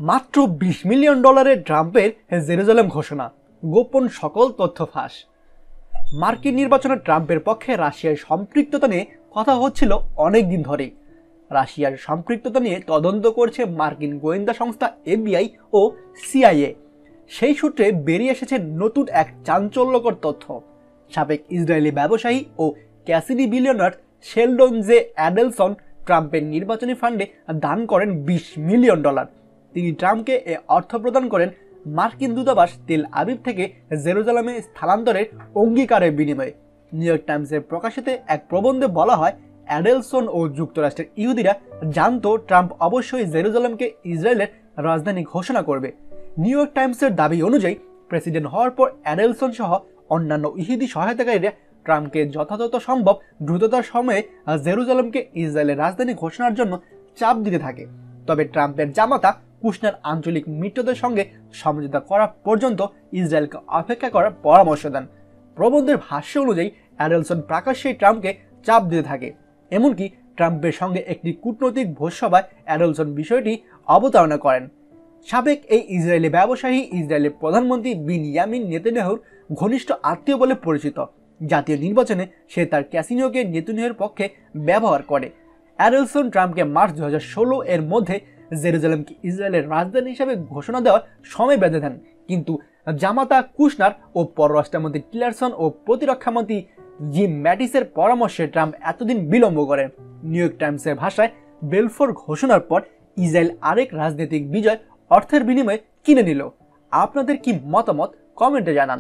মাত্র $20 মিলিয়ন ট্রাম্পের জেরুজালেম ঘোষণা, গোপন সকল তথ্য ফাঁস। মার্কিন নির্বাচনে ট্রাম্পের পক্ষে রাশিয়ার সম্পৃক্ততা নিয়ে কথা হচ্ছিল অনেক দিন ধরেই। রাশিয়ার সম্পৃক্ততা নিয়ে তদন্ত করছে মার্কিন গোয়েন্দা সংস্থা FBI ও CIA। সেই সূত্রে বেরিয়ে এসেছে নতুন এক চাঞ্চল্যকর তথ্য। সাবেক ইসরায়েলি ব্যবসায়ী ও casino billionaire Sheldon J Adelson ট্রাম্পের নির্বাচনী ফান্ডে দান করেন $20 মিলিয়ন। তিনি ট্রাম্পকে এ অর্থ প্রদান করেন মার্কিন দূতাবাস তেল আবিব থেকে জেরুজালেমে স্থানান্তরের অঙ্গীকারের বিনিময়ে। নিউ ইয়র্ক টাইমসের প্রকাশিত এক প্রবন্ধে বলা হয়, অ্যাডেলসন ও যুক্তরাষ্ট্রের ইহুদিরা জানত ট্রাম্প অবশ্যই জেরুজালেমকে ইসরায়েলের রাজধানী ঘোষণা করবে। নিউ ইয়র্ক টাইমসের দাবি অনুযায়ী প্রেসিডেন্ট হওয়ার পর অ্যাডেলসন সহ অন্যান্য ইহুদি সহায়তাকারীরা ট্রাম্পকে যথাযথ সম্ভব দ্রুততার সময়ে জেরুজালেমকে ইসরায়েলের রাজধানী ঘোষণার জন্য চাপ দিতে থাকে। তবে ট্রাম্পের জামাতা কুশনার আঞ্চলিক মিত্রদের সঙ্গে সমঝোতা করা পর্যন্ত ইসরায়েলকে অপেক্ষা করার পরামর্শ দেন। প্রবন্ধের ভাষ্য অনুযায়ী অ্যাডেলসন প্রকাশ্যেই ট্রাম্পকে চাপ দিতে থাকে। এমনকি ট্রাম্পের সঙ্গে একটি কূটনৈতিক ভোজসভায় অ্যাডেলসন বিষয়টি অবতারণা করেন। সাবেক এই ইসরায়েলি ব্যবসায়ী ইসরায়েলের প্রধানমন্ত্রী বিনয়ামিন নেতানিয়াহুর ঘনিষ্ঠ আত্মীয় বলে পরিচিত। জাতীয় নির্বাচনে সে তার ক্যাসিনোকে নেতানিয়াহুর পক্ষে ব্যবহার করে। অ্যাডেলসন ট্রাম্পকে মার্চ 2016 এর মধ্যে জেরুজালেমকে ইসরায়েলের রাজধানী হিসেবে ঘোষণা দেওয়ার সময় বেঁধে দেন, কিন্তু জামাতা কুশনার ও পররাষ্ট্রমন্ত্রী টিলারসন ও প্রতিরক্ষামন্ত্রী জিম ম্যাটিসের পরামর্শে ট্রাম্প এতদিন বিলম্ব করেন। নিউ ইয়র্ক টাইমসের ভাষায়, বেলফোর ঘোষণার পর ইসরায়েল আরেক রাজনৈতিক বিজয় অর্থের বিনিময়ে কিনে নিল। আপনাদের কি মতামত কমেন্টে জানান।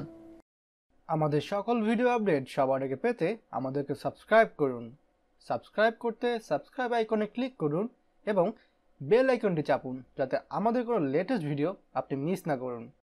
আমাদের সকল ভিডিও আপডেট সবার আগে পেতে আমাদেরকে সাবস্ক্রাইব করুন। সাবস্ক্রাইব করতে সাবস্ক্রাইব আইকনে ক্লিক করুন এবং বেল আইকনটি চাপুন, যাতে আমাদের কোনো লেটেস্ট ভিডিও আপনি মিস না করুন।